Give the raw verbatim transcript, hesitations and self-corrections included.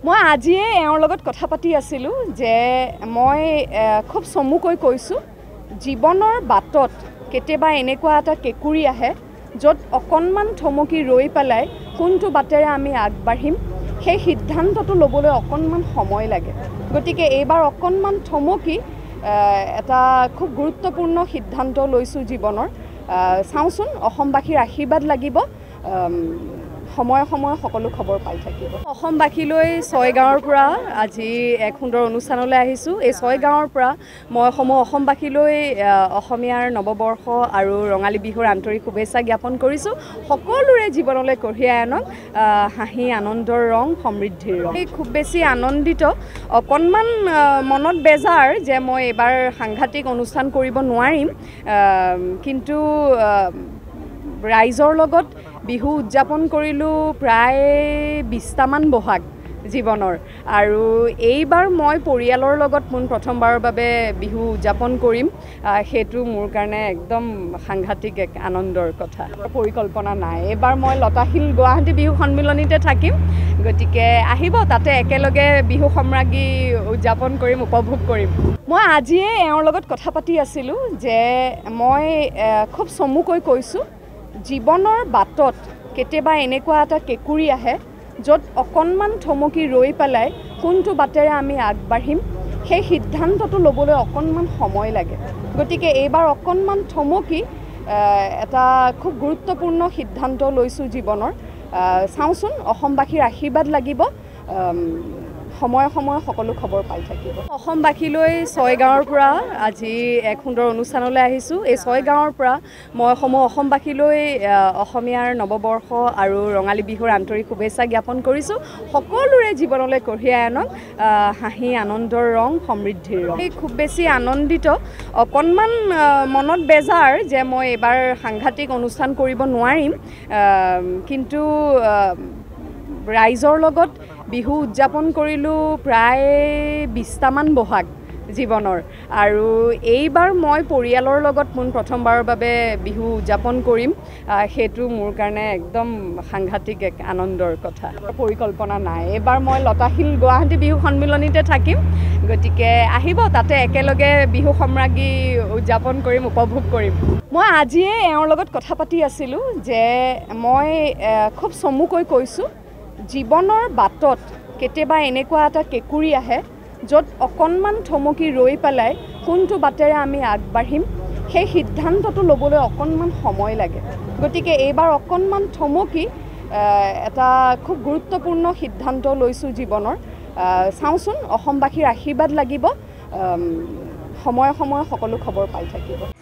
মই আজিয়ে এওঁৰ লগত কথা পাতি আছিলোঁ যে মই খুব চমুকৈ কৈছোঁ জীৱনৰ বাটত কেতিয়াবা এনেকুৱা এটা কেকুৰি আহে য'ত অকণমান থমকি ৰৈ পেলাই কোনটো বাটেৰে আমি আগবাঢ়িম সেই সিদ্ধান্তটো ল'বলৈ অকণমান সময় লাগে। গতিকে এইবাৰ অকণমান থমকি এটা খুব গুৰুত্বপূৰ্ণ সিদ্ধান্ত লৈছোঁ জীৱনৰ। চাওঁচোন অসমবাসীৰ আশীৰ্বাদ লাগিব, সময়ে সময়ে সকলো খবৰ পাই থাকিব। অসমবাসীলৈ ছয় গাঁৱৰ পৰা আজি এক সুন্দৰ অনুষ্ঠানলৈ আহিছোঁ। এই ছয় গাঁৱৰ পৰা মই সমূহ অসমবাসীলৈ অসমীয়াৰ নৱবৰ্ষ আৰু ৰঙালী বিহুৰ আন্তৰিক শুভেচ্ছা জ্ঞাপন কৰিছোঁ। সকলোৰে জীৱনলৈ কঢ়িয়াই আনক হাঁহি আনন্দৰ ৰং, সমৃদ্ধিৰ ৰং। খুব বেছি আনন্দিত, অকণমান মনত বেজাৰ যে মই এইবাৰ সাংঘাতিক অনুষ্ঠান কৰিব নোৱাৰিম, কিন্তু ৰাইজৰ লগত বিহু উদযাপন কৰিলোঁ প্ৰায় বিছটামান বহাগ জীৱনৰ, আৰু এইবাৰ মই পৰিয়ালৰ লগত পোন প্ৰথমবাৰৰ বাবে বিহু উদযাপন কৰিম। সেইটো মোৰ কাৰণে একদম সাংঘাতিক এক আনন্দৰ কথা। পৰিকল্পনা নাই। এইবাৰ মই লতাশিল গুৱাহাটী বিহু সন্মিলনীতে থাকিম, গতিকে আহিব, তাতে একেলগে বিহু সম্ৰাজ্ঞী উদযাপন কৰিম, উপভোগ কৰিম। মই আজিয়ে এওঁৰ লগত কথা পাতি আছিলোঁ যে মই খুব চমুকৈ কৈছোঁ জীৱনৰ বাটত কেতিয়াবা এনেকুৱা এটা কেকুৰি আহে য'ত অকণমান থমকি ৰৈ পেলাই কোনটো বাটেৰে আমি আগবাঢ়িম সেই সিদ্ধান্তটো ল'বলৈ অকণমান সময় লাগে। গতিকে এইবাৰ অকণমান থমকি এটা খুব গুৰুত্বপূৰ্ণ সিদ্ধান্ত লৈছোঁ জীৱনৰ। চাওঁচোন অসমবাসীৰ আশীৰ্বাদ লাগিব, সময়ে সময়ে সকলো খবৰ পাই থাকিব। অসমবাসীলৈ ছয় গাঁৱৰ পৰা আজি এক সুন্দৰ অনুষ্ঠানলৈ আহিছোঁ। এই ছয় গাঁৱৰ পৰা মই সমূহ অসমবাসীলৈ অসমীয়াৰ নৱবৰ্ষ আৰু ৰঙালী বিহুৰ আন্তৰিক শুভেচ্ছা জ্ঞাপন কৰিছোঁ। সকলোৰে জীৱনলৈ কঢ়িয়াই আনক হাঁহি আনন্দৰ ৰং, সমৃদ্ধিৰ ৰং। খুব বেছি আনন্দিত, অকণমান মনত বেজাৰ যে মই এইবাৰ সাংঘাতিক অনুষ্ঠান কৰিব নোৱাৰিম, কিন্তু ৰাইজৰ লগত বিহু উদযাপন কৰিলোঁ প্ৰায় বিছটামান বহাগ জীৱনৰ, আৰু এইবাৰ মই পৰিয়ালৰ লগত পোন প্ৰথমবাৰৰ বাবে বিহু উদযাপন কৰিম। সেইটো মোৰ কাৰণে একদম সাংঘাতিক এক আনন্দৰ কথা। পৰিকল্পনা নাই। এইবাৰ মই লতাশিল গুৱাহাটী বিহু সন্মিলনীতে থাকিম, গতিকে আহিব, তাতে একেলগে বিহু সম্ৰাজ্ঞী উদযাপন কৰিম, উপভোগ কৰিম। মই আজিয়ে এওঁৰ লগত কথা পাতি আছিলোঁ যে মই খুব চমুকৈ কৈছোঁ জীৱনৰ বাটত কেতিয়াবা এনেকুৱা এটা কেকুৰি আহে য'ত অকণমান থমকি ৰৈ পেলাই কোনটো বাটেৰে আমি আগবাঢ়িম সেই সিদ্ধান্তটো ল'বলৈ অকণমান সময় লাগে। গতিকে এইবাৰ অকণমান থমকি এটা খুব গুৰুত্বপূৰ্ণ সিদ্ধান্ত লৈছোঁ জীৱনৰ। চাওঁচোন অসমবাসীৰ আশীৰ্বাদ লাগিব, সময়ে সময়ে সকলো খবৰ পাই থাকিব।